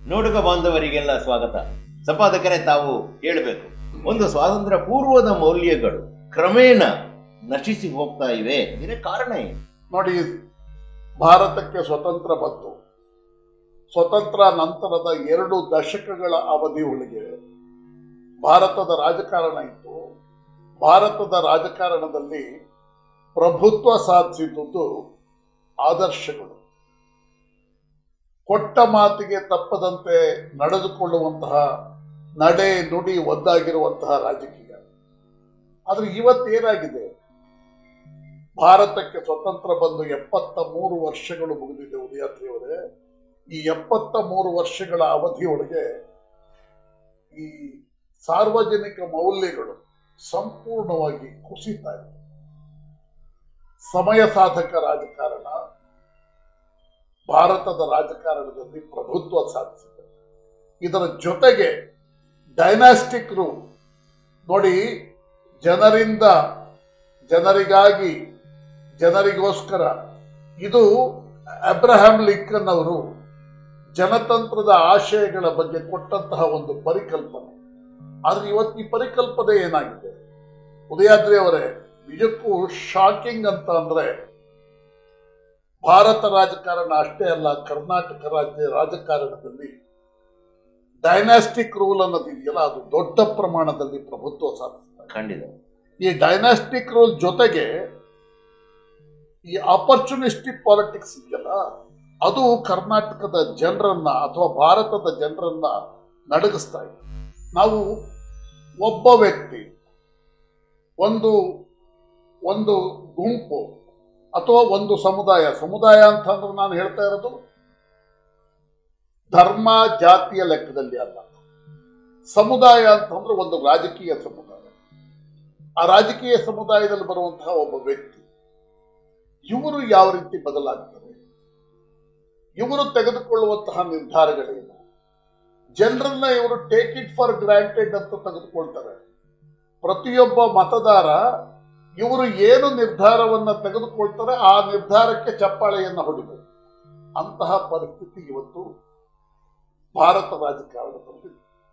ನೋಡುಗ ಬಾಂಧವರಿಗೆಲ್ಲ ಸ್ವಾಗತ. ಸಂಪಾದಕರೇ, ತಾವು ಹೇಳಬೇಕು, ಒಂದು ಸ್ವಾತಂತ್ರ್ಯ ಪೂರ್ವದ ಮೌಲ್ಯಗಳು ಕ್ರಮೇಣ ನಶಿಸಿ ಹೋಗ್ತಾ ಇವೆ, ಇದರ ಕಾರಣ ಏನು? ನೋಡಿ, ಭಾರತಕ್ಕೆ ಸ್ವತಂತ್ರ ಬಂತು. ಸ್ವತಂತ್ರ ನಂತರದ 2 ದಶಕಗಳ ಅವಧಿ ಒಳಗೆ ಭಾರತದ ರಾಜಕಾರಣ ಇತ್ತು. ಭಾರತದ ರಾಜಕಾರಣದಲ್ಲಿ ಪ್ರಭುತ್ವ ಸಾಧಿಸಿದ್ದು ಆದರ್ಶಗಳು, ಕೊಟ್ಟ ಮಾತಿಗೆ ತಪ್ಪದಂತೆ ನಡೆದುಕೊಳ್ಳುವಂತಹ ನಡೆ ನುಡಿ ಒಂದಾಗಿರುವಂತಹ ರಾಜಕೀಯ. ಆದ್ರೆ ಇವತ್ತೇನಾಗಿದೆ, ಭಾರತಕ್ಕೆ ಸ್ವತಂತ್ರ ಬಂದು 73 ವರ್ಷಗಳು ಮುಗಿದಿದೆ ಉದಯಾತ್ರಿಯವರೇ. ಈ 73 ವರ್ಷಗಳ ಅವಧಿಯೊಳಗೆ ಈ ಸಾರ್ವಜನಿಕ ಮೌಲ್ಯಗಳು ಸಂಪೂರ್ಣವಾಗಿ ಕುಸಿತಾ ಇದೆ. ಸಮಯ ಸಾಧಕ ರಾಜಕಾರಣ ಭಾರತದ ರಾಜಕಾರಣದಲ್ಲಿ ಪ್ರಭುತ್ವ ಸಾಧಿಸಿದೆ. ಇದರ ಜೊತೆಗೆ ಡೈನಾಸ್ಟಿಕ್ ರೂಲ್ ನೋಡಿ, ಜನರಿಂದ ಜನರಿಗಾಗಿ ಜನರಿಗೋಸ್ಕರ, ಇದು ಅಬ್ರಹಾಂ ಲಿಂಕನ್ ಅವರು ಜನತಂತ್ರದ ಆಶಯಗಳ ಬಗ್ಗೆ ಕೊಟ್ಟಂತಹ ಒಂದು ಪರಿಕಲ್ಪನೆ. ಆದ್ರೆ ಇವತ್ತು ಈ ಪರಿಕಲ್ಪನೆ ಏನಾಗಿದೆ ಉದಯಾದ್ರಿ ಅವರೇ, ನಿಜಕ್ಕೂ ಶಾಕಿಂಗ್ ಅಂತ ಅಂದ್ರೆ, ಭಾರತ ರಾಜಕಾರಣ ಅಷ್ಟೇ ಅಲ್ಲ, ಕರ್ನಾಟಕ ರಾಜ್ಯ ರಾಜಕಾರಣದಲ್ಲಿ ಡೈನಾಸ್ಟಿಕ್ ರೂಲ್ ಅನ್ನೋದಿದೆಯಲ್ಲ, ಅದು ದೊಡ್ಡ ಪ್ರಮಾಣದಲ್ಲಿ ಪ್ರಭುತ್ವ ಸಾಧಿಸ್ತಾರೆ. ಖಂಡಿತ. ಈ ಡೈನಾಸ್ಟಿಕ್ ರೂಲ್ ಜೊತೆಗೆ ಈ ಆಪರ್ಚುನಿಸ್ಟಿಕ್ ಪಾಲಿಟಿಕ್ಸ್ ಇದೆಯಲ್ಲ, ಅದು ಕರ್ನಾಟಕದ ಜನರನ್ನ ಅಥವಾ ಭಾರತದ ಜನರನ್ನ ನಡಗಿಸ್ತಾ ಇದೆ. ನಾವು ಒಬ್ಬ ವ್ಯಕ್ತಿ, ಒಂದು ಗುಂಪು ಅಥವಾ ಒಂದು ಸಮುದಾಯ ಅಂತಂದ್ರೆ ನಾನು ಹೇಳ್ತಾ ಇರೋದು ಧರ್ಮ ಜಾತಿಯ ಲೆಕ್ಕದಲ್ಲಿ ಅಲ್ಲ. ಸಮುದಾಯ ಅಂತಂದ್ರೆ ಒಂದು ರಾಜಕೀಯ ಸಮುದಾಯ. ಆ ರಾಜಕೀಯ ಸಮುದಾಯದಲ್ಲಿ ಬರುವಂತಹ ಒಬ್ಬ ವ್ಯಕ್ತಿ, ಇವರು ಯಾವ ರೀತಿ ಬದಲಾಗ್ತಾರೆ, ಇವರು ತೆಗೆದುಕೊಳ್ಳುವಂತಹ ನಿರ್ಧಾರಗಳೇನು, ಜನರನ್ನ ಇವರು ಟೇಕ್ ಇಟ್ ಫಾರ್ ಗ್ರಾಂಟೆಡ್ ಅಂತ ತೆಗೆದುಕೊಳ್ತಾರೆ. ಪ್ರತಿಯೊಬ್ಬ ಮತದಾರ ಇವರು ಏನು ನಿರ್ಧಾರವನ್ನ ತೆಗೆದುಕೊಳ್ತಾರೆ ಆ ನಿರ್ಧಾರಕ್ಕೆ ಚಪ್ಪಾಳೆಯನ್ನು ಹೊಡಿಬೇಕು. ಅಂತಹ ಪರಿಸ್ಥಿತಿ ಇವತ್ತು ಭಾರತ ರಾಜಕಾರಣದಲ್ಲಿ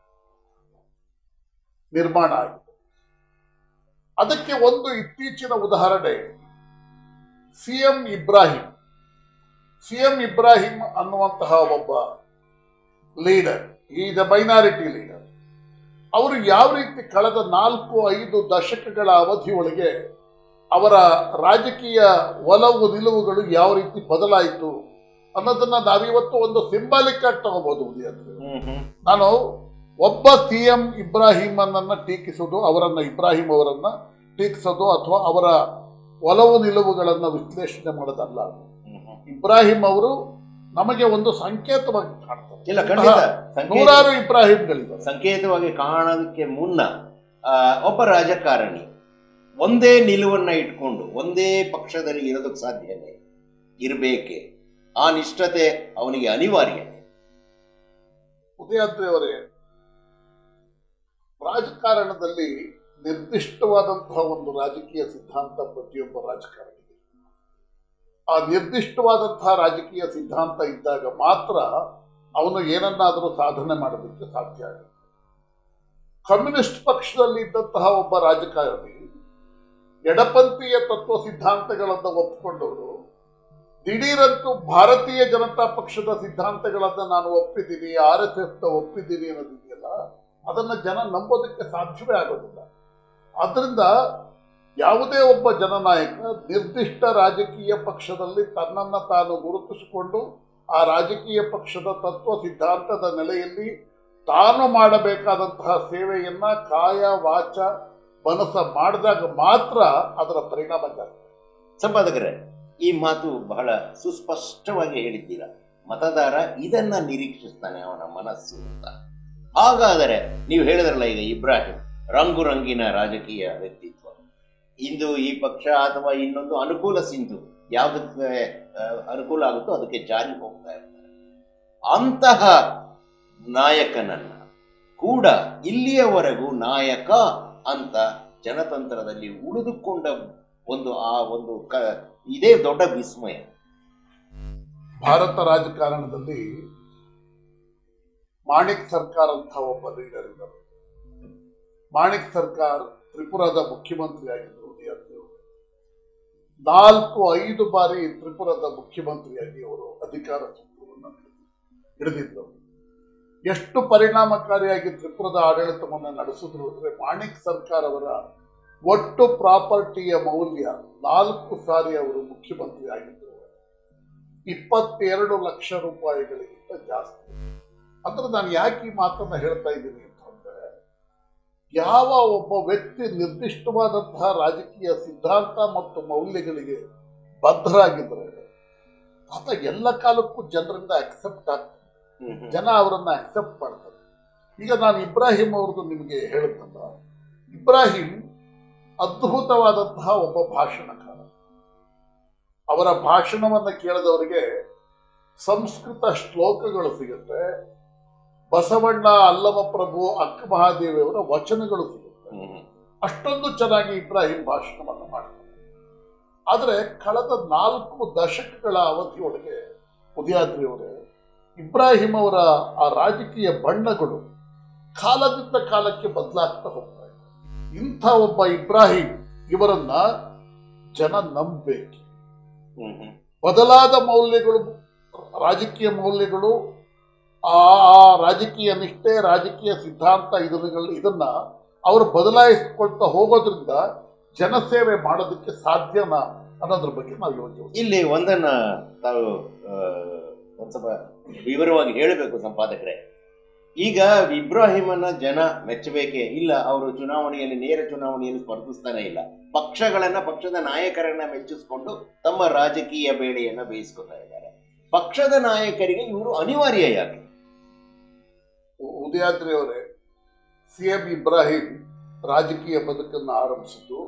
ನಿರ್ಮಾಣ ಆಗಿದೆ. ಅದಕ್ಕೆ ಒಂದು ಇತ್ತೀಚಿನ ಉದಾಹರಣೆ ಸಿಎಂ ಇಬ್ರಾಹಿಂ ಅನ್ನುವಂತಹ ಒಬ್ಬ leader, is a minority leader. ಅವರು ಯಾವ ರೀತಿ ಕಳೆದ 4-5 ದಶಕಗಳ ಅವಧಿಯೊಳಗೆ ಅವರ ರಾಜಕೀಯ ಒಲವು ನಿಲುವುಗಳು ಯಾವ ರೀತಿ ಬದಲಾಯಿತು ಅನ್ನೋದನ್ನ ನಾವಿವತ್ತು ಒಂದು ಸಿಂಬಾಲಿಕ್ ಆಗಿ ತಗೋಬಹುದು. ನಾನು ಒಬ್ಬ ಸಿಎಂ ಇಬ್ರಾಹಿಮನ್ನ ಟೀಕಿಸೋದು, ಇಬ್ರಾಹಿಂ ಅವರನ್ನ ಟೀಕಿಸೋದು ಅಥವಾ ಅವರ ಒಲವು ನಿಲುವುಗಳನ್ನ ವಿಶ್ಲೇಷಣೆ ಮಾಡೋದಲ್ಲ. ಇಬ್ರಾಹಿಂ ಅವರು ನಮಗೆ ಒಂದು ಸಂಕೇತವಾಗಿ ಕಾಣ್ತಾರೆ. ಇಲ್ಲ, ಖಂಡಿತ ನೂರಾರು ಇಬ್ರಾಹಿಂಗಳಿವೆ. ಸಂಕೇತವಾಗಿ ಕಾಣೋದಕ್ಕೆ ಮುನ್ನ ಒಬ್ಬ ರಾಜಕಾರಣಿ ಒಂದೇ ನಿಲುವನ್ನ ಇಟ್ಕೊಂಡು ಒಂದೇ ಪಕ್ಷದಲ್ಲಿ ಇರೋದಕ್ಕೆ ಸಾಧ್ಯನೇ ಇರಬೇಕೆ? ಆ ನಿಷ್ಠತೆ ಅವನಿಗೆ ಅನಿವಾರ್ಯ. ಉದಯಾದ್ರಿ ಅವರೇ, ರಾಜಕಾರಣದಲ್ಲಿ ನಿರ್ದಿಷ್ಟವಾದಂತಹ ಒಂದು ರಾಜಕೀಯ ಸಿದ್ಧಾಂತ ಪ್ರತಿಯೊಬ್ಬ ರಾಜಕಾರಣಿಗೆ. ಆ ನಿರ್ದಿಷ್ಟವಾದಂತಹ ರಾಜಕೀಯ ಸಿದ್ಧಾಂತ ಇದ್ದಾಗ ಮಾತ್ರ ಅವನು ಏನನ್ನಾದರೂ ಸಾಧನೆ ಮಾಡೋದಕ್ಕೆ ಸಾಧ್ಯ ಆಗುತ್ತೆ. ಕಮ್ಯುನಿಸ್ಟ್ ಪಕ್ಷದಲ್ಲಿ ಇದ್ದಂತಹ ಒಬ್ಬ ರಾಜಕಾರಣಿ ಎಡಪಂಥೀಯ ತತ್ವ ಸಿದ್ಧಾಂತಗಳನ್ನು ಒಪ್ಪಿಕೊಂಡವರು ದಿಢೀರಂತೂ ಭಾರತೀಯ ಜನತಾ ಪಕ್ಷದ ಸಿದ್ಧಾಂತಗಳನ್ನು ನಾನು ಒಪ್ಪಿದ್ದೀನಿ, RSS ಒಪ್ಪಿದ್ದೀನಿ ಅನ್ನೋದಿದೆಯಲ್ಲ, ಅದನ್ನ ಜನ ನಂಬೋದಕ್ಕೆ ಸಾಧ್ಯವೇ ಆಗೋದಿಲ್ಲ. ಆದ್ರಿಂದ ಯಾವುದೇ ಒಬ್ಬ ಜನನಾಯಕ ನಿರ್ದಿಷ್ಟ ರಾಜಕೀಯ ಪಕ್ಷದಲ್ಲಿ ತನ್ನನ್ನು ತಾನು ಗುರುತಿಸಿಕೊಂಡು ಆ ರಾಜಕೀಯ ಪಕ್ಷದ ತತ್ವ ಸಿದ್ಧಾಂತದ ನೆಲೆಯಲ್ಲಿ ತಾನು ಮಾಡಬೇಕಾದಂತಹ ಸೇವೆಯನ್ನ ಕಾಯ ವಾಚ ಮನಸ ಮಾಡಿದಾಗ ಮಾತ್ರ ಅದರ ಪರಿಣಾಮ ಜಾಸ್ತಿ. ಸಂಪಾದಕರೇ, ಈ ಮಾತು ಬಹಳ ಸುಸ್ಪಷ್ಟವಾಗಿ ಹೇಳಿದ್ದೀರಾ. ಮತದಾರ ಇದನ್ನ ನಿರೀಕ್ಷಿಸ್ತಾನೆ, ಅವನ ಮನಸ್ಸು ಅಂತ. ಹಾಗಾದರೆ ನೀವು ಹೇಳಿದ್ರಲ್ಲ, ಈಗ ಇಬ್ರಾಹಿಂ ರಂಗುರಂಗಿನ ರಾಜಕೀಯ ವ್ಯಕ್ತಿತ್ವ, ಇಂದು ಈ ಪಕ್ಷ ಅಥವಾ ಇನ್ನೊಂದು ಅನುಕೂಲ ಸಿಂಧು, ಯಾವುದಕ್ಕೆ ಅನುಕೂಲ ಆಗುತ್ತೋ ಅದಕ್ಕೆ ಜಾರಿ ಹೋಗ್ತಾ ಇರ್ತಾರೆ. ಅಂತಹ ನಾಯಕನನ್ನ ಕೂಡ ಇಲ್ಲಿಯವರೆಗೂ ನಾಯಕ ಅಂತ ಜನತಂತ್ರದಲ್ಲಿ ಉಳಿದುಕೊಂಡ ಇದೇ ದೊಡ್ಡ ವಿಸ್ಮಯ. ಭಾರತ ರಾಜಕಾರಣದಲ್ಲಿ ಮಾಣಿಕ್ ಸರ್ಕಾರ್ ಅಂತ ಒಬ್ಬ ಲೀಡರ್ ಇದ್ದಾರೆ. ಮಾಣಿಕ್ ಸರ್ಕಾರ್ ತ್ರಿಪುರಾದ ಮುಖ್ಯಮಂತ್ರಿ ಆಗಿದ್ದರು. 4-5 ಬಾರಿ ತ್ರಿಪುರಾದ ಮುಖ್ಯಮಂತ್ರಿಯಾಗಿ ಅವರು ಅಧಿಕಾರ ಸೂತ್ರವನ್ನು ಹಿಡಿದಿದ್ದರು. ಎಷ್ಟು ಪರಿಣಾಮಕಾರಿಯಾಗಿ ತ್ರಿಪುರದ ಆಡಳಿತವನ್ನು ನಡೆಸಿದ್ರು ಅಂದರೆ, ಮಾಣಿಕ್ ಸರ್ಕಾರ್ ಅವರ ಒಟ್ಟು ಪ್ರಾಪರ್ಟಿಯ ಮೌಲ್ಯ 4 ಸಾರಿ ಅವರು ಮುಖ್ಯಮಂತ್ರಿ ಆಗಿದ್ದರು 22 ಲಕ್ಷ ರೂಪಾಯಿಗಳಿಗಿಂತ ಜಾಸ್ತಿ. ಅಂದ್ರೆ ನಾನು ಯಾಕೆ ಈ ಮಾತನ್ನ ಹೇಳ್ತಾ ಇದ್ದೀನಿ ಅಂತಂದ್ರೆ, ಯಾವ ಒಬ್ಬ ವ್ಯಕ್ತಿ ನಿರ್ದಿಷ್ಟವಾದಂತಹ ರಾಜಕೀಯ ಸಿದ್ಧಾಂತ ಮತ್ತು ಮೌಲ್ಯಗಳಿಗೆ ಬದ್ಧರಾಗಿದ್ರೆ ಆತ ಎಲ್ಲ ಕಾಲಕ್ಕೂ ಜನರಿಂದ ಅಕ್ಸೆಪ್ಟ್ ಆಗ್ತಾರೆ, ಜನ ಅವರನ್ನ ಅಕ್ಸೆಪ್ಟ್ ಮಾಡ್ತಾರೆ. ಈಗ ನಾನು ಇಬ್ರಾಹಿಂ ಅವ್ರದ್ದು ನಿಮಗೆ ಹೇಳಿದ್ನಲ್ಲ, ಇಬ್ರಾಹಿಂ ಅದ್ಭುತವಾದಂತಹ ಒಬ್ಬ ಭಾಷಣಕಾರ. ಅವರ ಭಾಷಣವನ್ನು ಕೇಳಿದವರಿಗೆ ಸಂಸ್ಕೃತ ಶ್ಲೋಕಗಳು ಸಿಗುತ್ತೆ, ಬಸವಣ್ಣ, ಅಲ್ಲಮ ಪ್ರಭು, ಅಕ್ಕ ಮಹಾದೇವಿಯವರ ವಚನಗಳು ಸಿಗುತ್ತೆ. ಅಷ್ಟೊಂದು ಚೆನ್ನಾಗಿ ಇಬ್ರಾಹಿಂ ಭಾಷಣವನ್ನು ಮಾಡ್ತಾರೆ. ಆದರೆ ಕಳೆದ 4 ದಶಕಗಳ ಅವಧಿಯೊಳಗೆ ಉದಯಾದ್ರಿಯವರೇ, ಇಬ್ರಾಹಿಂ ಅವರ ಆ ರಾಜಕೀಯ ಬಣ್ಣಗಳು ಕಾಲದಿಂದ ಕಾಲಕ್ಕೆ ಬದಲಾಗ್ತಾ ಹೋಗ್ತಾ ಇದೆ. ಇಂಥ ಒಬ್ಬ ಇಬ್ರಾಹಿಂ ಇವರನ್ನ ಜನ ನಂಬಬೇಕು. ಬದಲಾದ ಮೌಲ್ಯಗಳು, ರಾಜಕೀಯ ಮೌಲ್ಯಗಳು, ಆ ರಾಜಕೀಯ ನಿಷ್ಠೆ, ರಾಜಕೀಯ ಸಿದ್ಧಾಂತ ಇದನ್ನ ಅವರು ಬದಲಾಯಿಸಿಕೊಳ್ತಾ ಹೋಗೋದ್ರಿಂದ ಜನಸೇವೆ ಮಾಡೋದಕ್ಕೆ ಸಾಧ್ಯನಾ ಅನ್ನೋದ್ರ ಬಗ್ಗೆ ನಾವು ಯೋಚನೆ. ಇಲ್ಲಿ ಒಂದನ್ನ ತಾವು ಒಂದು ಸ್ವಲ್ಪ ವಿವರವಾಗಿ ಹೇಳಬೇಕು ಸಂಪಾದಕರೇ. ಈಗ ಇಬ್ರಾಹಿಮನ್ನ ಜನ ಮೆಚ್ಚಬೇಕೇ ಇಲ್ಲ, ಅವರು ಚುನಾವಣೆಯಲ್ಲಿ, ನೇರ ಚುನಾವಣೆಯಲ್ಲಿ ಸ್ಪರ್ಧಿಸ್ತಾನೆ ಇಲ್ಲ. ಪಕ್ಷದ ನಾಯಕರನ್ನ ಮೆಚ್ಚಿಸ್ಕೊಂಡು ತಮ್ಮ ರಾಜಕೀಯ ಬೇಳೆಯನ್ನ ಬೇಯಿಸ್ಕೊತಾ ಇದ್ದಾರೆ. ಪಕ್ಷದ ನಾಯಕರಿಗೆ ಇವರು ಅನಿವಾರ್ಯ ಯಾಕೆ? ಉದಯಾದ್ರಿ ಅವರೇ, CM ಇಬ್ರಾಹಿಂ ರಾಜಕೀಯ ಬದುಕನ್ನು ಆರಂಭಿಸಿದ್ದು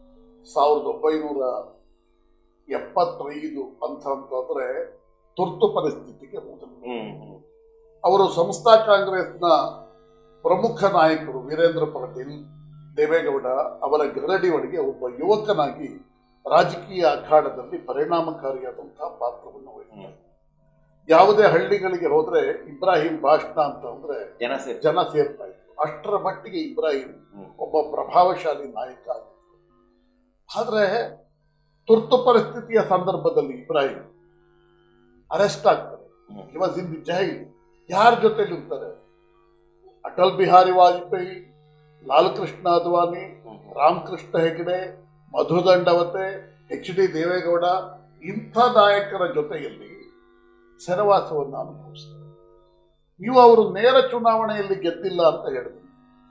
1975 ಅಂತಂದ್ರೆ ತುರ್ತು ಪರಿಸ್ಥಿತಿಗೆ ಮೊದಲು. ಅವರು ಸಂಸ್ಥಾ ಕಾಂಗ್ರೆಸ್ನ ಪ್ರಮುಖ ನಾಯಕರು ವೀರೇಂದ್ರ ಪಾಟೀಲ್, ದೇವೇಗೌಡ ಅವರ ಗರಡಿ ಒಳಗೆ ಒಬ್ಬ ಯುವಕನಾಗಿ ರಾಜಕೀಯ ಅಖಾಡದಲ್ಲಿ ಪರಿಣಾಮಕಾರಿಯಾದಂತಹ ಪಾತ್ರವನ್ನು ವಹಿಸಿದ್ದಾರೆ. ಯಾವುದೇ ಹಳ್ಳಿಗಳಿಗೆ ಹೋದ್ರೆ ಇಬ್ರಾಹಿಂ ಭಾಷಣ ಅಂತ ಅಂದ್ರೆ ಜನ ಸೇರ್ತಾ ಇದ್ರು. ಅಷ್ಟರ ಮಟ್ಟಿಗೆ ಇಬ್ರಾಹಿಂ ಒಬ್ಬ ಪ್ರಭಾವಶಾಲಿ ನಾಯಕ ಆಗಿತ್ತು. ಆದ್ರೆ ತುರ್ತು ಪರಿಸ್ಥಿತಿಯ ಸಂದರ್ಭದಲ್ಲಿ ಇಬ್ರಾಹಿಂ ಅರೆಸ್ಟ್ ಆಗ್ತಾರೆ. He was in the jail. ಯಾರ ಜೊತೆಲಿ ಇರ್ತಾರೆ? ಅಟಲ್ ಬಿಹಾರಿ ವಾಜಪೇಯಿ, ಲಾಲ್ ಕೃಷ್ಣ ಅದ್ವಾನಿ, ರಾಮಕೃಷ್ಣ ಹೆಗಡೆ, ಮಧು ದಂಡವತೆ, HD ದೇವೇಗೌಡ, ಇಂಥ ನಾಯಕರ ಜೊತೆಯಲ್ಲಿ ಸೆರವಾಸವನ್ನು ಅನುಭವಿಸ್ತಾರೆ. ನೀವು ಅವರು ನೇರ ಚುನಾವಣೆಯಲ್ಲಿ ಗೆದ್ದಿಲ್ಲ ಅಂತ ಹೇಳಿದ್ರು.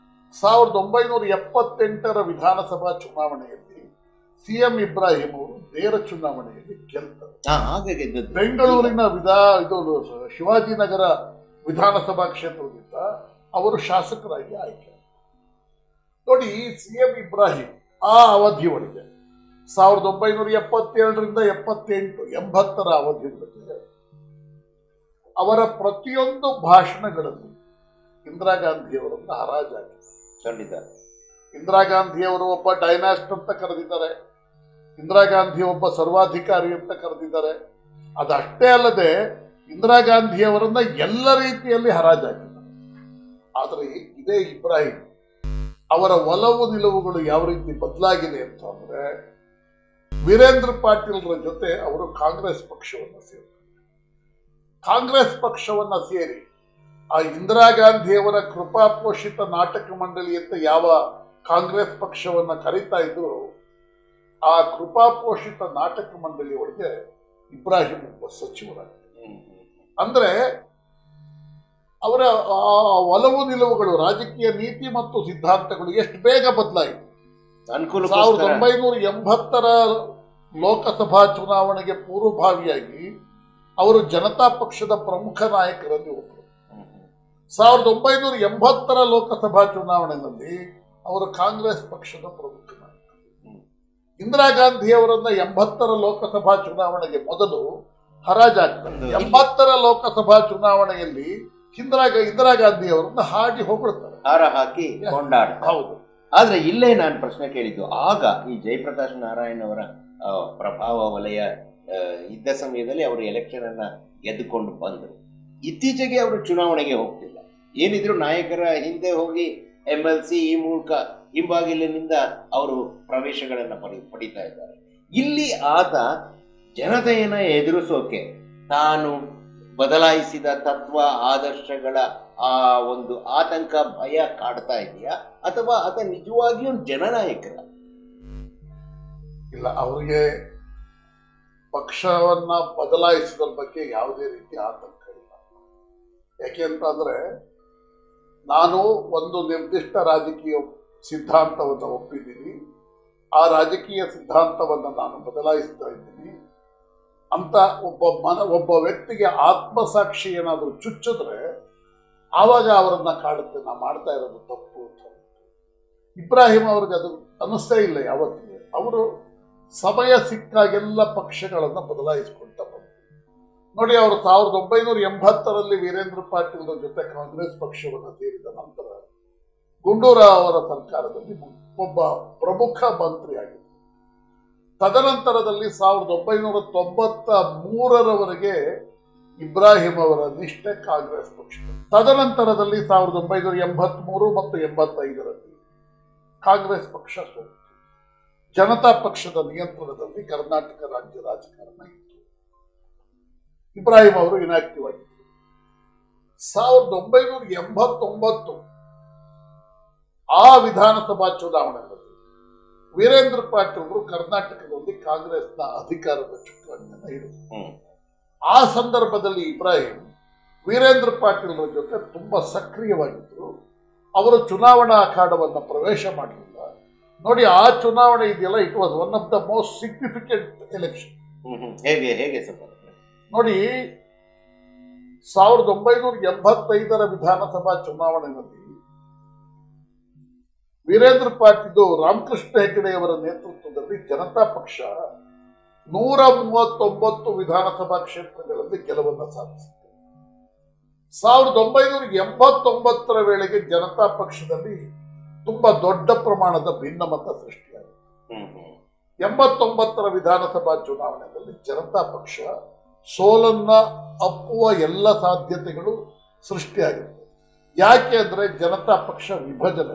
1978 ವಿಧಾನಸಭಾ ಚುನಾವಣೆಯಲ್ಲಿ CM ಇಬ್ರಾಹಿಂ ಅವರು ನೇರ ಚುನಾವಣೆಯಲ್ಲಿ ಗೆಲ್ತಾರೆ. ಬೆಂಗಳೂರಿನ ಶಿವಾಜಿನಗರ ವಿಧಾನಸಭಾ ಕ್ಷೇತ್ರದಿಂದ ಅವರು ಶಾಸಕರಾಗಿ ಆಯ್ಕೆ. ನೋಡಿ, CM ಇಬ್ರಾಹಿಂ ಆ ಅವಧಿಯೊಳಗೆ 1972ರಿಂದ 80ರ ಅವಧಿಯೊಳಗೆ ಅವರ ಪ್ರತಿಯೊಂದು ಭಾಷಣಗಳಲ್ಲಿ ಇಂದಿರಾ ಗಾಂಧಿಯವರನ್ನ ಹರಾಜಾಗಿದ್ದಾರೆ. ಇಂದಿರಾ ಗಾಂಧಿಯವರು ಒಬ್ಬ ಡೈನಾಸ್ಟ್ ಅಂತ ಕರೆದಿದ್ದಾರೆ, ಇಂದಿರಾ ಗಾಂಧಿ ಒಬ್ಬ ಸರ್ವಾಧಿಕಾರಿ ಅಂತ ಕರೆದಿದ್ದಾರೆ. ಅದಷ್ಟೇ ಅಲ್ಲದೆ ಇಂದಿರಾ ಗಾಂಧಿಯವರನ್ನ ಎಲ್ಲ ರೀತಿಯಲ್ಲಿ ಹರಾಜಾಗಿದ್ದಾರೆ. ಆದರೆ ಇದೇ ಇಬ್ರಾಹಿಂ ಅವರ ಒಲವು ನಿಲುವುಗಳು ಯಾವ ರೀತಿ ಬದಲಾಗಿದೆ ಅಂತ ಅಂದ್ರೆ, ವೀರೇಂದ್ರ ಪಾಟೀಲ್ರ ಜೊತೆ ಅವರು ಕಾಂಗ್ರೆಸ್ ಪಕ್ಷವನ್ನು ಸೇರಿದ್ದಾರೆ. ಕಾಂಗ್ರೆಸ್ ಪಕ್ಷವನ್ನ ಸೇರಿ ಆ ಇಂದಿರಾ ಗಾಂಧಿಯವರ ಕೃಪಾಪೋಷಿತ ನಾಟಕ ಮಂಡಳಿ ಅಂತ ಯಾವ ಕಾಂಗ್ರೆಸ್ ಪಕ್ಷವನ್ನ ಕರೀತಾ ಇದ್ರು, ಆ ಕೃಪಾಪೋಷಿತ ನಾಟಕ ಮಂಡಳಿ ಒಳಗೆ ಇಬ್ರಾಹಿಂ ಒಬ್ಬ ಸಚಿವರಾಗಿದ್ದಾರೆ. ಅಂದ್ರೆ ಅವರ ಒಲವು ನಿಲುವುಗಳು, ರಾಜಕೀಯ ನೀತಿ ಮತ್ತು ಸಿದ್ಧಾಂತಗಳು ಎಷ್ಟು ಬೇಗ ಬದಲಾಯಿತು. 1980ರ ಲೋಕಸಭಾ ಚುನಾವಣೆಗೆ ಪೂರ್ವಭಾವಿಯಾಗಿ ಅವರು ಜನತಾ ಪಕ್ಷದ ಪ್ರಮುಖ ನಾಯಕರಲ್ಲಿ ಒಬ್ಬರು. 1980ರ ಲೋಕಸಭಾ ಚುನಾವಣೆಯಲ್ಲಿ ಅವರು ಕಾಂಗ್ರೆಸ್ ಪಕ್ಷದ ಪ್ರಮುಖ ನಾಯಕರು. ಇಂದಿರಾ ಗಾಂಧಿಯವರನ್ನ 80ರ ಲೋಕಸಭಾ ಚುನಾವಣೆಗೆ ಮೊದಲು ಹರಾಜಾಗ್ತಾರೆ. 80ರ ಲೋಕಸಭಾ ಚುನಾವಣೆಯಲ್ಲಿ ಇಂದಿರಾ ಗಾಂಧಿಯವರನ್ನ ಹಾಡಿ ಹೊಗಳ್ತಾರೆ, ಹಾರ ಹಾಕಿ ಕೊಂಡಾಡ್ತಾರೆ. ಹೌದು. ಆದ್ರೆ ಇಲ್ಲೇ ನಾನು ಪ್ರಶ್ನೆ ಕೇಳಿದ್ದು, ಆಗ ಈ ಜಯಪ್ರಕಾಶ್ ನಾರಾಯಣ್ ಅವರ ಪ್ರಭಾವ ವಲಯ ಇದ್ದ ಸಮಯದಲ್ಲಿ ಅವರು ಎಲೆಕ್ಷನ್ ಅನ್ನ ಗೆದ್ದುಕೊಂಡು ಬಂದರು. ಇತ್ತೀಚೆಗೆ ಅವರು ಚುನಾವಣೆಗೆ ಹೋಗ್ತಿಲ್ಲ. ಏನಿದ್ರು ನಾಯಕರ ಹಿಂದೆ ಹೋಗಿ MLC ಈ ಮೂಲಕ ಹಿಂಬಾಗಿಲಿನಿಂದ ಅವರು ಪ್ರವೇಶಗಳನ್ನು ಪಡಿತಾ ಇದ್ದಾರೆ. ಇಲ್ಲಿ ಆತ ಜನತೆಯನ್ನ ಎದುರಿಸೋಕೆ ತಾನು ಬದಲಾಯಿಸಿದ ತತ್ವ ಆದರ್ಶಗಳ ಆ ಒಂದು ಆತಂಕ ಭಯ ಕಾಡ್ತಾ ಇದೆಯಾ, ಅಥವಾ ಆತ ನಿಜವಾಗಿಯೂ ಜನನಾಯಕರ? ಇಲ್ಲ, ಅವರಿಗೆ ಪಕ್ಷವನ್ನ ಬದಲಾಯಿಸಿದ ಬಗ್ಗೆ ಯಾವುದೇ ರೀತಿ ಆತಂಕ ಇಲ್ಲ. ಯಾಕೆ ಅಂತಂದ್ರೆ, ನಾನು ಒಂದು ನಿರ್ದಿಷ್ಟ ರಾಜಕೀಯ ಸಿದ್ಧಾಂತವನ್ನು ಒಪ್ಪಿದ್ದೀನಿ, ಆ ರಾಜಕೀಯ ಸಿದ್ಧಾಂತವನ್ನು ನಾನು ಬದಲಾಯಿಸ್ತಾ ಇದ್ದೀನಿ ಅಂತ ಒಬ್ಬ ವ್ಯಕ್ತಿಗೆ ಆತ್ಮಸಾಕ್ಷಿ ಏನಾದರೂ ಚುಚ್ಚಿದ್ರೆ ಆವಾಗ ಅವರನ್ನ ಕಾಡುತ್ತೆ, ನಾ ಮಾಡ್ತಾ ಇರೋದು ತಪ್ಪು ಅಂತ. ಇಬ್ರಾಹಿಂ ಅವ್ರಿಗೆ ಅದು ಅನ್ನಿಸ್ತೇ ಇಲ್ಲ ಯಾವತ್ತಿಗೆ. ಅವರು ಸಮಯ ಸಿಕ್ಕಾಗೆಲ್ಲ ಪಕ್ಷಗಳನ್ನು ಬದಲಾಯಿಸಿಕೊಳ್ತಾ ಬಂದರು. ನೋಡಿ, ಅವರು 1980ರಲ್ಲಿ ವೀರೇಂದ್ರ ಪಾಟೀಲ್ರ ಜೊತೆ ಕಾಂಗ್ರೆಸ್ ಪಕ್ಷವನ್ನು ಸೇರಿದ ನಂತರ ಗುಂಡೂರಾವ್ ಅವರ ಸರ್ಕಾರದಲ್ಲಿ ಒಬ್ಬ ಪ್ರಮುಖ ಮಂತ್ರಿ ಆಗಿದ್ದರು. ತದನಂತರದಲ್ಲಿ 1993ರವರೆಗೆ ಇಬ್ರಾಹಿಂ ಅವರ ನಿಷ್ಠೆ ಕಾಂಗ್ರೆಸ್ ಪಕ್ಷ. ತದನಂತರದಲ್ಲಿ 1983 ಮತ್ತು 85ರಲ್ಲಿ ಕಾಂಗ್ರೆಸ್ ಪಕ್ಷ ಸೋತು ಜನತಾ ಪಕ್ಷದ ನಿಯಂತ್ರಣದಲ್ಲಿ ಕರ್ನಾಟಕ ರಾಜ್ಯ ರಾಜಕಾರಣ ಇತ್ತು. ಇಬ್ರಾಹಿಂ ಅವರು ಇನ್ಆಕ್ಟಿವ್ ಆಗಿದ್ದರು. 1989 ಆ ವಿಧಾನಸಭಾ ಚುನಾವಣೆಯಲ್ಲಿ ವೀರೇಂದ್ರ ಪಾಟೀಲ್ರು ಕರ್ನಾಟಕದಲ್ಲಿ ಕಾಂಗ್ರೆಸ್ನ ಅಧಿಕಾರದ ಚುಕ್ಕಾಣಿಯನ್ನು ಹಿಡಿದರು. ಆ ಸಂದರ್ಭದಲ್ಲಿ ಇಬ್ರಾಹಿಂ ವೀರೇಂದ್ರ ಪಾಟೀಲ್ರ ಜೊತೆ ತುಂಬಾ ಸಕ್ರಿಯವಾಗಿದ್ದರು. ಅವರು ಚುನಾವಣಾ ಅಖಾಡವನ್ನು ಪ್ರವೇಶ ಮಾಡಲಿಲ್ಲ. ನೋಡಿ, ಆ ಚುನಾವಣೆ ಇದೆಯಲ್ಲ, it was one of the most significant election. ಹೇಗೆ ನೋಡಿ, 1985ರ ವಿಧಾನಸಭಾ ಚುನಾವಣೆಯಲ್ಲಿ ವೀರೇಂದ್ರ ಪಾಟೀಲ್ ರಾಮಕೃಷ್ಣ ಹೆಗಡೆಯವರ ನೇತೃತ್ವದಲ್ಲಿ ಜನತಾ ಪಕ್ಷ 139 ವಿಧಾನಸಭಾ ಕ್ಷೇತ್ರಗಳಲ್ಲಿ ಗೆಲುವನ್ನು ಸಾಧಿಸಿದೆ. 1989ರ ವೇಳೆಗೆ ಜನತಾ ಪಕ್ಷದಲ್ಲಿ ತುಂಬಾ ದೊಡ್ಡ ಪ್ರಮಾಣದ ಭಿನ್ನಮತ ಸೃಷ್ಟಿಯಾಗಿದೆ. 89ರ ವಿಧಾನಸಭಾ ಚುನಾವಣೆಯಲ್ಲಿ ಜನತಾ ಪಕ್ಷ ಸೋಲನ್ನ ಅಪ್ಪುವ ಎಲ್ಲ ಸಾಧ್ಯತೆಗಳು ಸೃಷ್ಟಿಯಾಗಿದೆ. ಯಾಕೆ ಅಂದ್ರೆ ಜನತಾ ಪಕ್ಷ ವಿಭಜನೆ.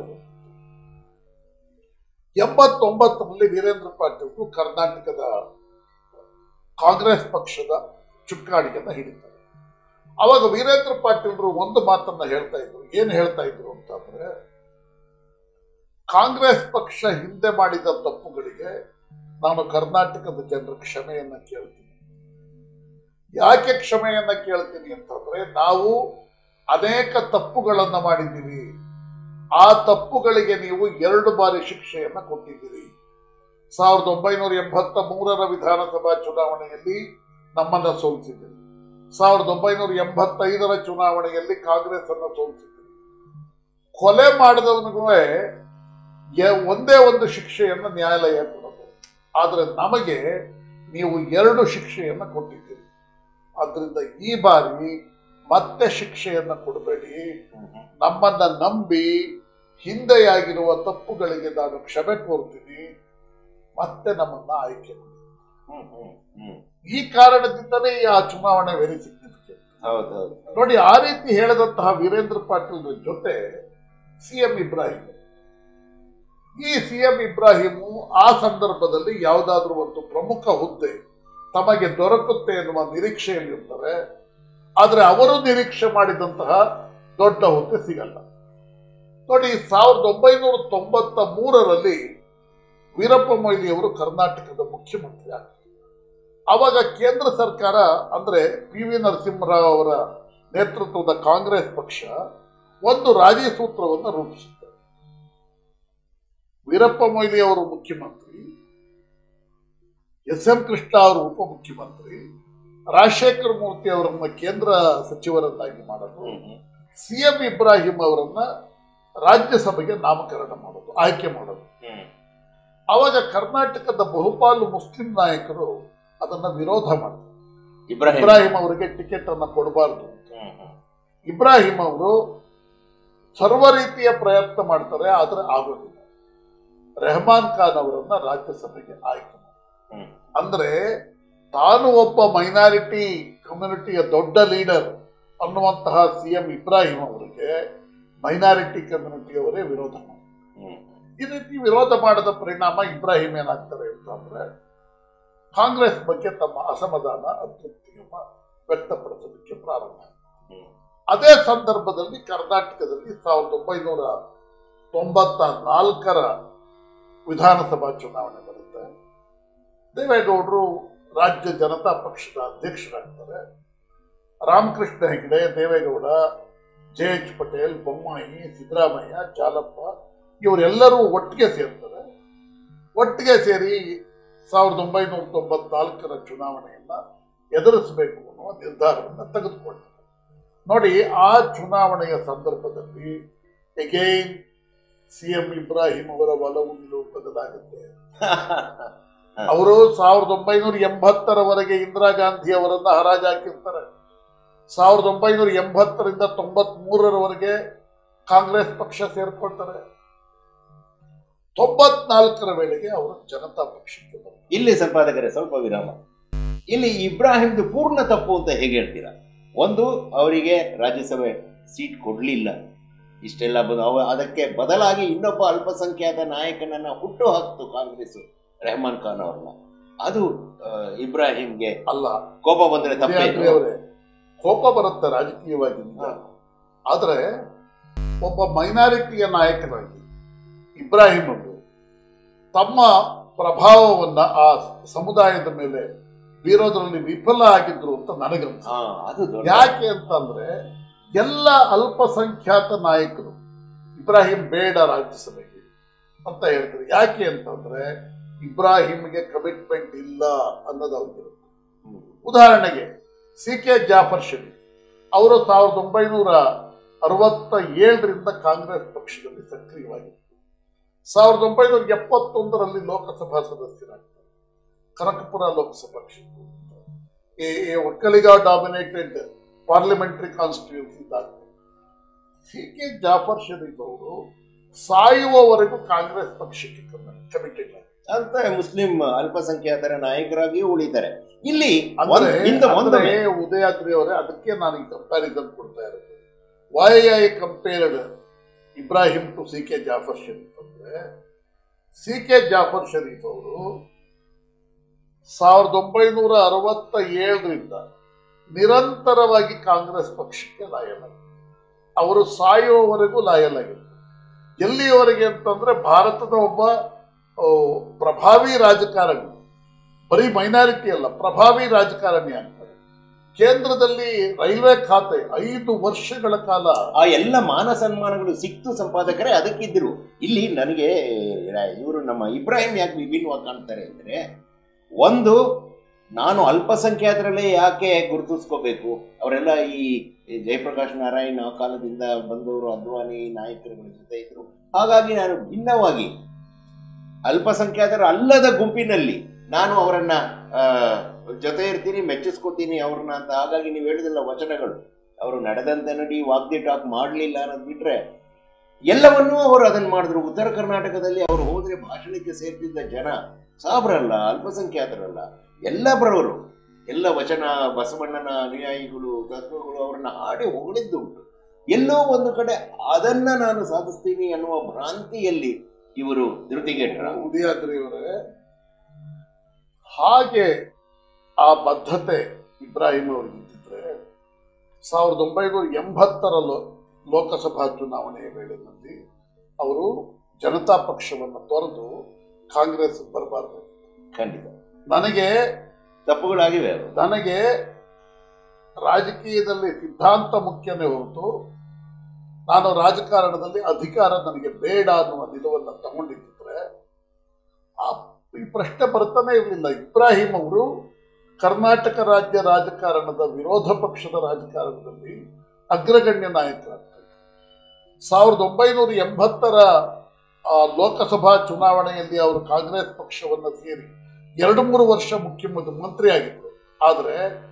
89ರಲ್ಲಿ ವೀರೇಂದ್ರ ಪಾಟೀಲ್ ಕರ್ನಾಟಕದ ಕಾಂಗ್ರೆಸ್ ಪಕ್ಷದ ಚುಕ್ಕಾಣಿಯನ್ನು ಹಿಡಿತಾರೆ. ಅವಾಗ ವೀರೇಂದ್ರ ಪಾಟೀಲ್ರು ಒಂದು ಮಾತನ್ನ ಹೇಳ್ತಾ ಇದ್ರು. ಏನು ಹೇಳ್ತಾ ಇದ್ರು ಅಂತಂದ್ರೆ, ಕಾಂಗ್ರೆಸ್ ಪಕ್ಷ ಹಿಂದೆ ಮಾಡಿದ ತಪ್ಪುಗಳಿಗೆ ನಾನು ಕರ್ನಾಟಕದ ಜನರ ಕ್ಷಮೆಯನ್ನ ಕೇಳ್ತೀನಿ. ಯಾಕೆ ಕ್ಷಮೆಯನ್ನ ಕೇಳ್ತೀನಿ ಅಂತಂದ್ರೆ, ನಾವು ಅನೇಕ ತಪ್ಪುಗಳನ್ನ ಮಾಡಿದ್ದೀವಿ. ಆ ತಪ್ಪುಗಳಿಗೆ ನೀವು 2 ಬಾರಿ ಶಿಕ್ಷೆಯನ್ನ ಕೊಟ್ಟಿದ್ದೀರಿ. 1983ರ ವಿಧಾನಸಭಾ ಚುನಾವಣೆಯಲ್ಲಿ ನಮ್ಮನ್ನ ಸೋಲಿಸಿದ್ದೀರಿ. 1985ರ ಚುನಾವಣೆಯಲ್ಲಿ ಕಾಂಗ್ರೆಸ್ ಅನ್ನು ಸೋಲಿಸಿದ್ದೀರಿ. ಕೊಲೆ ಮಾಡಿದವನಿಗೂ ಒಂದೇ ಒಂದು ಶಿಕ್ಷೆಯನ್ನು ನ್ಯಾಯಾಲಯ ಕೊಡೋದು. ಆದರೆ ನಮಗೆ ನೀವು 2 ಶಿಕ್ಷೆಯನ್ನ ಕೊಟ್ಟಿದ್ದೀರಿ. ಆದ್ರಿಂದ ಈ ಬಾರಿ ಮತ್ತೆ ಶಿಕ್ಷೆಯನ್ನ ಕೊಡಬೇಡಿ. ನಮ್ಮನ್ನ ನಂಬಿ ಹಿಂದೆಯಾಗಿರುವ ತಪ್ಪುಗಳಿಗೆ ನಾನು ಕ್ಷಮೆ ಕೋರ್ತೀನಿ, ಮತ್ತೆ ನಮ್ಮನ್ನ ಆಯ್ಕೆ ಮಾಡಿ. ಈ ಕಾರಣದಿಂದಲೇ ಆ ಚುನಾವಣೆ ವೆರಿ ಸಿಗ್ನಿಫಿಕೆಂಟ್. ನೋಡಿ, ಆ ರೀತಿ ಹೇಳಿದಂತಹ ವೀರೇಂದ್ರ ಪಾಟೀಲ್ ಜೊತೆ CM ಇಬ್ರಾಹಿಂ. ಈ CM ಇಬ್ರಾಹಿಮು ಆ ಸಂದರ್ಭದಲ್ಲಿ ಯಾವುದಾದ್ರೂ ಒಂದು ಪ್ರಮುಖ ಹುದ್ದೆ ತಮಗೆ ದೊರಕುತ್ತೆ ಎನ್ನುವ ನಿರೀಕ್ಷೆಯಲ್ಲಿರ್ತಾರೆ. ಆದರೆ ಅವರು ನಿರೀಕ್ಷೆ ಮಾಡಿದಂತಹ ದೊಡ್ಡ ಹುದ್ದೆ ಸಿಗಲ್ಲ. ನೋಡಿ, 1993ರಲ್ಲಿ ವೀರಪ್ಪ ಮೊಯ್ಲಿಯವರು ಕರ್ನಾಟಕದ ಮುಖ್ಯಮಂತ್ರಿ ಆಗ್ತಾರೆ. ಆವಾಗ ಕೇಂದ್ರ ಸರ್ಕಾರ ಅಂದ್ರೆ PV ನರಸಿಂಹರಾವ್ ಅವರ ನೇತೃತ್ವದ ಕಾಂಗ್ರೆಸ್ ಪಕ್ಷ ಒಂದು ರಾಜಿ ಸೂತ್ರವನ್ನು ರೂಪಿಸುತ್ತೆ. ವೀರಪ್ಪ ಮೊಯ್ಲಿ ಅವರು ಮುಖ್ಯಮಂತ್ರಿ, SM ಕೃಷ್ಣ ಅವರು ಉಪಮುಖ್ಯಮಂತ್ರಿ, ರಾಜಶೇಖರ ಮೂರ್ತಿ ಅವರನ್ನ ಕೇಂದ್ರ ಸಚಿವರನ್ನಾಗಿ ಮಾಡೋದು, CM ಇಬ್ರಾಹಿಂ ಅವರನ್ನ ರಾಜ್ಯಸಭೆಗೆ ನಾಮಕರಣ ಮಾಡೋದು, ಆಯ್ಕೆ ಮಾಡೋದು. ಅವಾಗ ಕರ್ನಾಟಕದ ಬಹುಪಾಲು ಮುಸ್ಲಿಂ ನಾಯಕರು ಅದನ್ನ ವಿರೋಧ ಮಾಡ್ತಾರೆ. ಇಬ್ರಾಹಿಂ ಅವರಿಗೆ ಟಿಕೆಟ್ ಅನ್ನ ಕೊಡಬಾರ್ದು. ಇಬ್ರಾಹಿಂ ಅವರು ಸರ್ವ ರೀತಿಯ ಪ್ರಯತ್ನ ಮಾಡ್ತಾರೆ, ಆದ್ರೆ ಆಗೋದಿಲ್ಲ. ರೆಹಮಾನ್ ಖಾನ್ ಅವರನ್ನ ರಾಜ್ಯಸಭೆಗೆ ಆಯ್ಕೆ ಮಾಡ್ತಾರೆ. ಅಂದ್ರೆ ತಾನು ಒಬ್ಬ ಮೈನಾರಿಟಿ ಕಮ್ಯುನಿಟಿಯ ದೊಡ್ಡ ಲೀಡರ್, ಅನ್ನುವಂತಹ CM ಇಬ್ರಾಹಿಂ ಅವರಿಗೆ ಮೈನಾರಿಟಿ ಕಮ್ಯುನಿಟಿಯವರೇ ವಿರೋಧ ಮಾಡಿದ್ರು. ಈ ರೀತಿ ವಿರೋಧ ಮಾಡಿದ ಪರಿಣಾಮ ಇಬ್ರಾಹಿಂ ಏನಾಗ್ತಾರೆ ಅಂತಂದ್ರೆ ಕಾಂಗ್ರೆಸ್ ಬಗ್ಗೆ ತಮ್ಮ ಅಸಮಾಧಾನ ಅತೃಪ್ತಿಯನ್ನ ವ್ಯಕ್ತಪಡಿಸೋದಕ್ಕೆ ಪ್ರಾರಂಭ ಆಯಿತು. ಅದೇ ಸಂದರ್ಭದಲ್ಲಿ ಕರ್ನಾಟಕದಲ್ಲಿ 1994 ವಿಧಾನಸಭಾ ಚುನಾವಣೆ ಬರುತ್ತೆ. ದೇವೇಗೌಡರು ರಾಜ್ಯ ಜನತಾ ಪಕ್ಷದ ಅಧ್ಯಕ್ಷರಾಗ್ತಾರೆ. ರಾಮಕೃಷ್ಣ ಹೆಗಡೆ, ದೇವೇಗೌಡ, JH ಪಟೇಲ್, ಬೊಮ್ಮಾಯಿ, ಸಿದ್ದರಾಮಯ್ಯ, ಜಾಲಪ್ಪ ಇವರೆಲ್ಲರೂ ಒಟ್ಟಿಗೆ ಸೇರ್ತಾರೆ. ಒಟ್ಟಿಗೆ ಸೇರಿ 1994 ಚುನಾವಣೆಯನ್ನ ಎದುರಿಸಬೇಕು ಅನ್ನುವ ನಿರ್ಧಾರವನ್ನು ತೆಗೆದುಕೊಳ್ತಾರೆ. ನೋಡಿ, ಆ ಚುನಾವಣೆಯ ಸಂದರ್ಭದಲ್ಲಿ ಎಗೈನ್ CM ಇಬ್ರಾಹಿಂ ಅವರ ಒಲವು ನಿಲುವು ಬದಲಾಗುತ್ತೆ. ಅವರು 1980ರವರೆಗೆ ಇಂದಿರಾ ಗಾಂಧಿ ಅವರನ್ನ ಹರಾಜಾಕಿರ್ತಾರೆ. 1980ರಿಂದ 93ರವರೆಗೆ ಕಾಂಗ್ರೆಸ್ ಪಕ್ಷ ಸೇರ್ಕೊಳ್ತಾರೆ. 94ರ ವೇಳೆಗೆ ಅವರು ಜನತಾ ಪಕ್ಷಕ್ಕೆ ಬರ್ತಾರೆ. ಇಲ್ಲಿ ಸಂಪಾದಕರೇ ಸ್ವಲ್ಪ ವಿರಾಮ. ಇಲ್ಲಿ ಇಬ್ರಾಹಿಂದು ಪೂರ್ಣ ತಪ್ಪು ಅಂತ ಹೇಗೆ ಹೇಳ್ತೀರಾ? ಒಂದು, ಅವರಿಗೆ ರಾಜ್ಯಸಭೆ ಸೀಟ್ ಕೊಡಲಿಲ್ಲ. ಇಷ್ಟೆಲ್ಲ ಅದಕ್ಕೆ ಬದಲಾಗಿ ಇನ್ನೊಬ್ಬ ಅಲ್ಪಸಂಖ್ಯಾತ ನಾಯಕನನ್ನ ಹುಟ್ಟು ಹಾಕ್ತು ಕಾಂಗ್ರೆಸ್, ರೆಹಮಾನ್ ಖಾನ್ ಅವ್ರನ್ನ. ಅದು ಇಬ್ರಾಹಿಂಗೆ ಅಲ್ಲ, ಕೋಪ ಬಂದ್ರೆ ತಪ್ಪೇ. ಕೋಪ ಬರುತ್ತೆ ರಾಜಕೀಯವಾಗಿ. ಆದ್ರೆ ಒಬ್ಬ ಮೈನಾರಿಟಿಯ ನಾಯಕನಾಗಿ ಇಬ್ರಾಹಿಂ ಅವರು ತಮ್ಮ ಪ್ರಭಾವವನ್ನ ಆ ಸಮುದಾಯದ ಮೇಲೆ ಬೀರೋದ್ರಲ್ಲಿ ವಿಫಲ ಆಗಿದ್ರು ಅಂತ ನನಗನ್ಸುತ್ತೆ. ಯಾಕೆ ಅಂತಂದ್ರೆ ಎಲ್ಲ ಅಲ್ಪಸಂಖ್ಯಾತ ನಾಯಕರು ಇಬ್ರಾಹಿಂ ಬೇಡ ರಾಜ್ಯಸಭೆಗೆ ಅಂತ ಹೇಳ್ತಾರೆ. ಯಾಕೆ ಅಂತಂದ್ರೆ ಇಬ್ರಾಹಿಂಗೆ ಕಮಿಟ್ಮೆಂಟ್ ಇಲ್ಲ ಅನ್ನೋದು ಅವ್ರಿಗಿರುತ್ತೆ. ಉದಾಹರಣೆಗೆ CK ಜಾಫರ್ ಶರೀಫ್ ಅವರು 1967ರಿಂದ ಕಾಂಗ್ರೆಸ್ ಪಕ್ಷದಲ್ಲಿ ಸಕ್ರಿಯವಾಗಿದ್ದರು. 1971ರಲ್ಲಿ ಲೋಕಸಭಾ ಸದಸ್ಯರಾಗ್ತಾರೆ. ಕನಕಪುರ ಲೋಕಸಭಾ ಕ್ಷೇತ್ರ ಒಕ್ಕಲಿಗ ಡಾಮಿನೇಟೆಡ್ ಪಾರ್ಲಿಮೆಂಟರಿ ಕಾನ್ಸ್ಟಿಟ್ಯೂನ್ಸಿ ಇದ್ದಾಗಿದೆ. CK ಜಾಫರ್ ಶರೀಫ್ ಅವರು ಸಾಯುವವರೆಗೂ ಕಾಂಗ್ರೆಸ್ ಪಕ್ಷಕ್ಕೆ ಕಮಿಟೆಡ್ ಅಂತ ಮುಸ್ಲಿಂ ಅಲ್ಪಸಂಖ್ಯಾತರ ನಾಯಕರಾಗಿ ಉಳಿತಾರೆ. ಇಲ್ಲಿ ಉದಯಾದ್ರಿ ಅವರೇ, ಅದಕ್ಕೆ ನಾನು ಈ ಕಂಪ್ಯಾರಿಸನ್ ಕೊಡ್ತಾ ಇರೋದು. Why I compared Ibrahim to CK Jaffer Sharief ಅಂದ್ರೆ, CK ಜಾಫರ್ ಶರೀಫ್ ಅವರು 1967ರಿಂದ ನಿರಂತರವಾಗಿ ಕಾಂಗ್ರೆಸ್ ಪಕ್ಷಕ್ಕೆ ಲಾಯಲ್ ಆಗಿದ್ರು. ಅವರು ಸಾಯುವವರೆಗೂ ಲಾಯಲ್ ಆಗಿದ್ರು. ಎಲ್ಲಿಯವರೆಗೆ ಅಂತಂದ್ರೆ ಭಾರತದ ಒಬ್ಬ ಪ್ರಭಾವಿ ರಾಜಕಾರಣಿ, ಬರೀ ಮೈನಾರಿಟಿ ಅಲ್ಲ, ಪ್ರಭಾವಿ ರಾಜಕಾರಣಿ ಆಗ್ತಾರೆ. ಕೇಂದ್ರದಲ್ಲಿ ರೈಲ್ವೆ ಖಾತೆ 5 ವರ್ಷಗಳ ಕಾಲ ಆ ಎಲ್ಲ ಮಾನ ಸನ್ಮಾನಗಳು ಸಿಕ್ತು ಸಂಪಾದಕರೇ. ಅದಕ್ಕಿದ್ರು ಇಲ್ಲಿ ನನಗೆ ಇವರು ನಮ್ಮ ಇಬ್ರಾಹಿಂ ಯಾಕೆ ವಿಭಿನ್ನವಾಗಿ ಕಾಣ್ತಾರೆ ಅಂದ್ರೆ, ಒಂದು, ನಾನು ಅಲ್ಪಸಂಖ್ಯಾತರಲ್ಲೇ ಯಾಕೆ ಗುರುತಿಸ್ಕೋಬೇಕು? ಅವರೆಲ್ಲ ಈ ಜಯಪ್ರಕಾಶ್ ನಾರಾಯಣ್ ಆ ಕಾಲದಿಂದ ಬಂದವರು, ಅದ್ವಾನಿ ನಾಯಕರುಗಳ ಜೊತೆ ಇದ್ರು. ಹಾಗಾಗಿ ನಾನು ಭಿನ್ನವಾಗಿ ಅಲ್ಪಸಂಖ್ಯಾತರ ಅಲ್ಲದ ಗುಂಪಿನಲ್ಲಿ ನಾನು ಅವರನ್ನ ಜೊತೆ ಇರ್ತೀನಿ, ಮೆಚ್ಚಿಸ್ಕೊತೀನಿ ಅವ್ರನ್ನ ಅಂತ. ಹಾಗಾಗಿ ನೀವು ಹೇಳಿದಿಲ್ಲ ವಚನಗಳು, ಅವರು ನಡೆದಂತೆ ನಡಿ ವಾಕ್ ದಿ ಟಾಕ್ ಮಾಡಲಿಲ್ಲ ಅನ್ನೋದು ಬಿಟ್ರೆ ಎಲ್ಲವನ್ನೂ ಅವರು ಅದನ್ನು ಮಾಡಿದ್ರು. ಉತ್ತರ ಕರ್ನಾಟಕದಲ್ಲಿ ಅವರು ಹೋದ್ರೆ ಭಾಷಣಕ್ಕೆ ಸೇರ್ತಿದ್ದ ಜನ ಸಾಬ್ರಲ್ಲ, ಅಲ್ಪಸಂಖ್ಯಾತರಲ್ಲ, ಎಲ್ಲ ಬರೋರು, ಎಲ್ಲ ವಚನ ಬಸವಣ್ಣನ ಅನುಯಾಯಿಗಳು, ತತ್ವಗಳು ಅವರನ್ನ ಹಾಡಿ ಹೊಗಳಿದ್ದುಂಟು. ಎಲ್ಲೋ ಒಂದು ಕಡೆ ಅದನ್ನ ನಾನು ಸಾಧಿಸ್ತೀನಿ ಅನ್ನುವ ಭ್ರಾಂತಿಯಲ್ಲಿ ಇವರು ಧೃತಿಗೆಟ್ರ. ಉದಯಾದ್ರಿಯವರೇ, ಹಾಗೆ ಆ ಬದ್ಧತೆ ಇಬ್ರಾಹಿಂ ಅವರಿಗಿದ್ದರೆ 1980ರ ಲೋಕಸಭಾ ಚುನಾವಣೆಯ ವೇಳೆಯಲ್ಲಿ ಅವರು ಜನತಾ ಪಕ್ಷವನ್ನು ತೊರೆದು ಕಾಂಗ್ರೆಸ್ ಬರಬಾರ್ದು. ಖಂಡಿತ ನನಗೆ ತಪ್ಪುಗಳಾಗಿವೆ. ನನಗೆ ರಾಜಕೀಯದಲ್ಲಿ ಸಿದ್ಧಾಂತ ಮುಖ್ಯನೇ ಹೊರತು ನಾನು ರಾಜಕಾರಣದಲ್ಲಿ ಅಧಿಕಾರ ನನಗೆ ಬೇಡ ಅನ್ನುವ ನಿಲುವನ್ನು ತಗೊಂಡಿದ್ದರೆ ಈ ಪ್ರಶ್ನೆ ಬರ್ತಾನೆ ಇರಲಿಲ್ಲ. ಇಬ್ರಾಹಿಂ ಅವರು ಕರ್ನಾಟಕ ರಾಜ್ಯ ರಾಜಕಾರಣದ ವಿರೋಧ ಪಕ್ಷದ ರಾಜಕಾರಣದಲ್ಲಿ ಅಗ್ರಗಣ್ಯ ನಾಯಕರಾಗ್ತಾರೆ. 1980ರ ಲೋಕಸಭಾ ಚುನಾವಣೆಯಲ್ಲಿ ಅವರು ಕಾಂಗ್ರೆಸ್ ಪಕ್ಷವನ್ನು ಸೇರಿ 2-3 ವರ್ಷ ಮುಖ್ಯಮಂತ್ರಿ ಆಗಿದ್ದರು. ಆದರೆ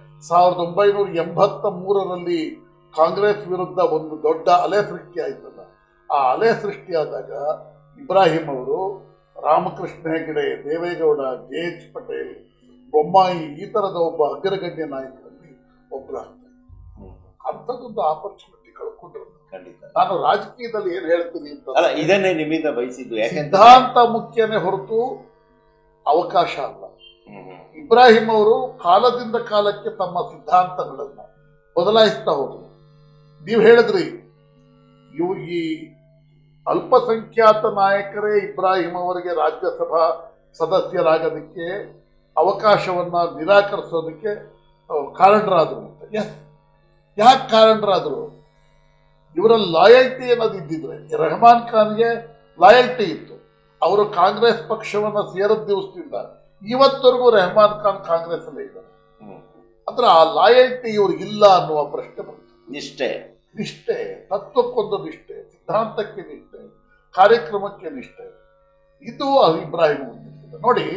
1983ರಲ್ಲಿ ಕಾಂಗ್ರೆಸ್ ವಿರುದ್ಧ ಒಂದು ದೊಡ್ಡ ಅಲೆ ಸೃಷ್ಟಿ ಆಯ್ತಲ್ಲ, ಆ ಅಲೆ ಸೃಷ್ಟಿಯಾದಾಗ ಇಬ್ರಾಹಿಂ ಅವರು ರಾಮಕೃಷ್ಣ ಹೆಗಡೆ, ದೇವೇಗೌಡ, JH ಪಟೇಲ್, ಬೊಮ್ಮಾಯಿ ಈ ತರದ ಒಬ್ಬ ಅಗ್ರಗಣ್ಯ ನಾಯಕರಲ್ಲಿ ಒಬ್ಬರಾಗ್ತಾರೆ. ಅಂಥದ್ದೊಂದು ಆಪರ್ಚುನಿಟಿ ಕಳ್ಕೊಂಡ್ರು. ಖಂಡಿತ. ನಾನು ರಾಜಕೀಯದಲ್ಲಿ ಏನ್ ಹೇಳ್ತೀನಿ ಅಂತ ಅಲ್ಲ, ಇದನ್ನೇ ನಿಮ್ಮಿಂದ ಬಯಸಿದ್ದು. ಸಿದ್ಧಾಂತ ಮುಖ್ಯನೇ ಹೊರತು ಅವಕಾಶ ಅಲ್ಲ. ಇಬ್ರಾಹಿಂ ಅವರು ಕಾಲದಿಂದ ಕಾಲಕ್ಕೆ ತಮ್ಮ ಸಿದ್ಧಾಂತಗಳನ್ನ ಬದಲಾಯಿಸ್ತಾ ಹೋದ್ರು. ನೀವು ಹೇಳಿದ್ರಿ ಈ ಅಲ್ಪಸಂಖ್ಯಾತ ನಾಯಕರೇ ಇಬ್ರಾಹಿಂ ಅವರಿಗೆ ರಾಜ್ಯಸಭಾ ಸದಸ್ಯರಾಗೋದಕ್ಕೆ ಅವಕಾಶವನ್ನ ನಿರಾಕರಿಸೋದಕ್ಕೆ ಕಾರಣರಾದರು ಅಂತ. ಯಾಕೆ ಕಾರಣರಾದರು? ಇವರ ಲಾಯಲ್ಟಿ ಅನ್ನೋದು ಇದ್ದಿದ್ರೆ, ರೆಹಮಾನ್ ಖಾನ್ಗೆ ಲಾಯಲ್ಟಿ ಇತ್ತು. ಅವರು ಕಾಂಗ್ರೆಸ್ ಪಕ್ಷವನ್ನ ಸೇರಿದ ದಿವಸದಿಂದ ಇವತ್ತವರೆಗೂ ರೆಹಮಾನ್ ಖಾನ್ ಕಾಂಗ್ರೆಸ್ ಅಲ್ಲೇ ಇದ್ದಾರೆ. ಅಂದ್ರೆ ಆ ಲಾಯಲ್ಟಿ ಇವ್ರಿಗಿಲ್ಲ ಅನ್ನುವ ಪ್ರಶ್ನೆ ಬರ್ತದೆ. ನಿಷ್ಠೆ, ತತ್ವಕ್ಕೊಂದು ನಿಷ್ಠೆ, ಸಿದ್ಧಾಂತಕ್ಕೆ ನಿಷ್ಠೆ, ಕಾರ್ಯಕ್ರಮಕ್ಕೆ ನಿಷ್ಠೆ, ಇದು ಇಬ್ರಾಹಿಂ ಹೊಂದಿರ್ತದೆ. ನೋಡಿ,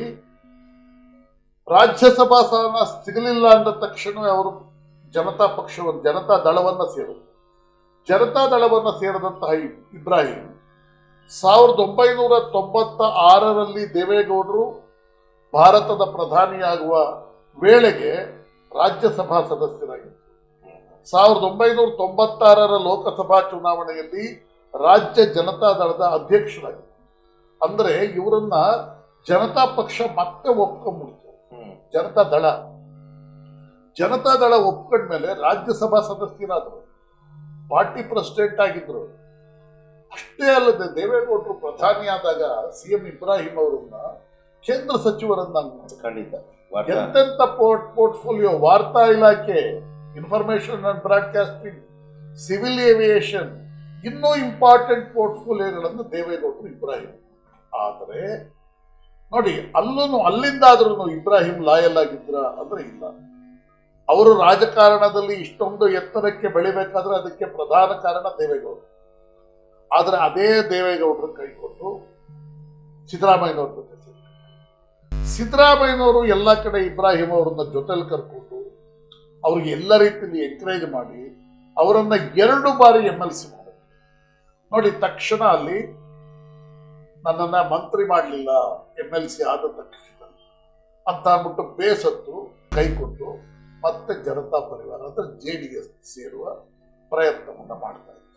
ರಾಜ್ಯಸಭಾ ಸ್ಥಾನ ಸಿಗಲಿಲ್ಲ ಅಂದ ತಕ್ಷಣ ಅವರು ಜನತಾ ದಳವನ್ನ ಸೇರಿದ್ರು. ಜನತಾ ದಳವನ್ನ ಸೇರಿದಂತಹ ಇಬ್ರಾಹಿಂ 1996ರಲ್ಲಿ ದೇವೇಗೌಡರು ಭಾರತದ ಪ್ರಧಾನಿಯಾಗುವ ವೇಳೆಗೆ ರಾಜ್ಯಸಭಾ ಸದಸ್ಯರಾಗಿದ್ದರು. 1996ರ ಲೋಕಸಭಾ ಚುನಾವಣೆಯಲ್ಲಿ ರಾಜ್ಯ ಜನತಾ ದಳದ ಅಧ್ಯಕ್ಷರಾಗಿದ್ದರು. ಅಂದ್ರೆ ಇವರನ್ನ ಜನತಾ ಪಕ್ಷ ಮತ್ತೆ ಒಪ್ಕೊಂಡ್ಬಿಡ್ತು. ಜನತಾ ದಳ ಒಪ್ಕೊಂಡ್ಮೇಲೆ ರಾಜ್ಯಸಭಾ ಸದಸ್ಯರಾದರು, ಪಾರ್ಟಿ ಪ್ರೆಸಿಡೆಂಟ್ ಆಗಿದ್ರು. ಅಷ್ಟೇ ಅಲ್ಲದೆ ದೇವೇಗೌಡರು ಪ್ರಧಾನಿಯಾದಾಗ ಸಿಎಂ ಇಬ್ರಾಹಿಂ ಅವರನ್ನ ಕೇಂದ್ರ ಸಚಿವರನ್ನ ಎಂತೆಂತ ಪೋರ್ಟ್ಫೋಲಿಯೋ, ವಾರ್ತಾ ಇಲಾಖೆ, information and broadcasting, civil aviation, ಇನ್ನೂ ಇಂಪಾರ್ಟೆಂಟ್ ಪೋರ್ಟ್ಫೋಲಿಯೋಗಳನ್ನು ದೇವೇಗೌಡರು ಇಬ್ರಾಹಿಂ. ಆದರೆ ನೋಡಿ, ಅಲ್ಲಿಂದಾದ್ರೂ ಇಬ್ರಾಹಿಂ ಲಾಯಲ್ ಆಗಿದ್ರ ಅಂದ್ರೆ ಇಲ್ಲ. ಅವರು ರಾಜಕಾರಣದಲ್ಲಿ ಇಷ್ಟೊಂದು ಎತ್ತರಕ್ಕೆ ಬೆಳಿಬೇಕಾದ್ರೆ ಅದಕ್ಕೆ ಪ್ರಧಾನ ಕಾರಣ ದೇವೇಗೌಡರು. ಆದ್ರೆ ಅದೇ ದೇವೇಗೌಡರು ಕೈಕೊಟ್ಟು ಸಿದ್ದರಾಮಯ್ಯನವ್ರ ಜೊತೆ ಸಿದ್ದರಾಮಯ್ಯನವರು ಎಲ್ಲ ಕಡೆ ಇಬ್ರಾಹಿಂ ಅವರನ್ನ ಜೊತೆಲಿ ಕರ್ಕೊಂಡು ಅವ್ರಿಗೆ ಎಲ್ಲ ರೀತಿಯಲ್ಲಿ ಎಂಕರೇಜ್ ಮಾಡಿ ಅವರನ್ನ 2 ಬಾರಿ MLC ಮಾಡಿದ್ರು. ನೋಡಿ, ತಕ್ಷಣ ಅಲ್ಲಿ ನನ್ನನ್ನ ಮಂತ್ರಿ ಮಾಡಲಿಲ್ಲ MLC ಆದ ತಕ್ಷಣ ಅಂತ ಅಂದ್ಬಿಟ್ಟು ಬೇಸತ್ತು ಕೈಕೊಟ್ಟು ಮತ್ತೆ ಜನತಾ ಪರಿವಾರ ಅಂದ್ರೆ JDS ಸೇರುವ ಪ್ರಯತ್ನವನ್ನ ಮಾಡ್ತಾ ಇದ್ದಾರೆ.